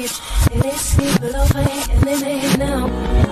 bitch. And they sleep below my head and they lay it down.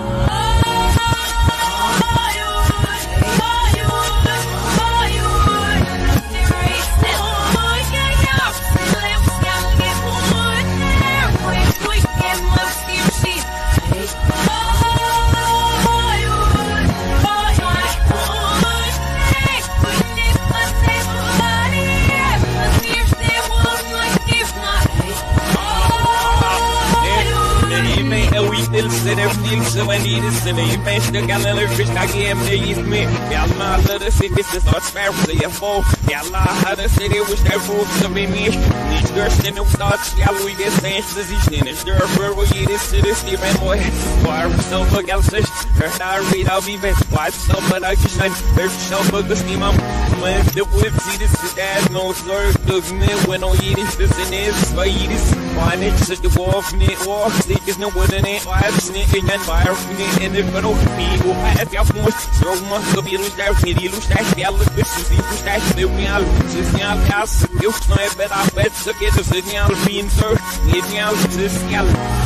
Så man i det sende i bedste galleri fisk der giver mig i mig. Jeg lader det se det så svært så jeg får. Jeg lader det se det hvis der får så vi mig. Ni største nu start skal vi det seneste sidste. Større for vi det sidste Steven boy. Var så for galses. Der vi der vi vet. Var så for der ikke sådan. Der så for det stima. Men det vil sige det så der no slur du med when no i det så næs for i det. Var det så det var for det is no wouldn't it. Var det in and fire in the middle me who had your most strong must be loose there he loose that yell this is the stash the real signal cast you know better bet to get the signal being sir signal this gal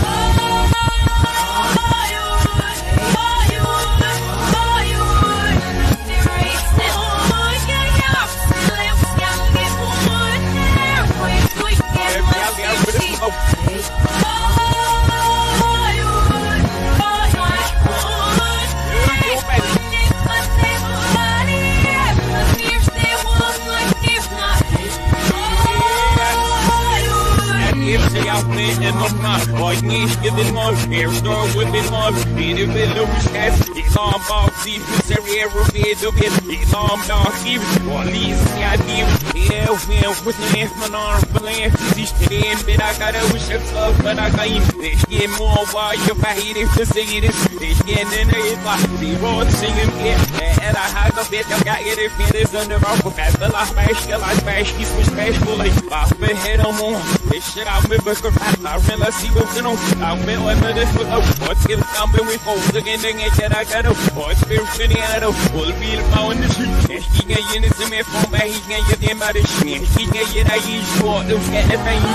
and I'm not like me, giving more air star whipping more, eating with the cast. It's on ball, see, this area will be the bit. It's on dog, even or least, yeah, dear. Yeah, man, with the left man arm, but I see it, but I gotta wish I love, but I got you. They get more while you're fighting to say this. They get in it, like the road singing, yeah, and I had a bit of got it if it is under our fast, but I smash, he's smash, bully. I've been head on more. This shit out with Burger Fat. I realize he was in on. I've been with this with a what's in something with holes again, and I got a what's been sitting out of full feel pound the shit. He can get in the phone, but he can get in by the shit. He can get a huge sport, those get the thing.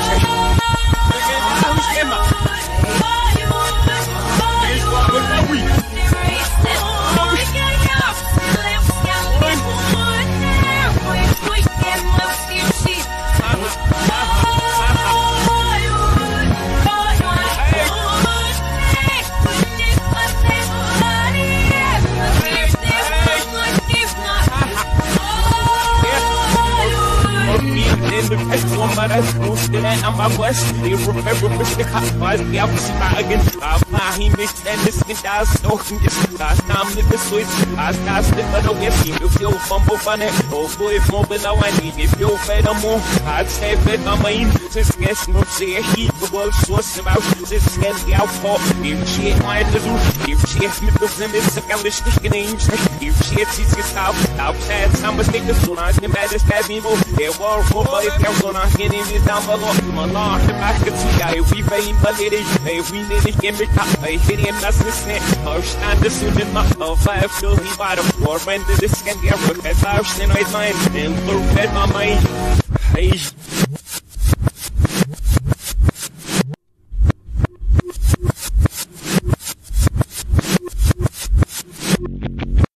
I'm my west, you remember Mr. Hotwise, the opposite again. I'm he mixed and this can die stalking this. Last time in the Swiss, I got stiff, but don't get you. If you'll fumble funny, oh boy, if more below I need, if you'll fed a more, I'd say fed my main. Since guess no say a heat, the world source about this can be out for. If she ain't my little, if she has nipples in this, I can list the names. If she has his out, outside, some mistake the sun, I can better stab me more. There were four boys, there's one I get in this down below. My lord, the back of two guys, we fame, but it is, we need to get me top. I hit him, that's the snake. I'll stand the suit in my five, till he bought a war, when the disc can get work, as I've seen my mind, and look at my mind. Hey.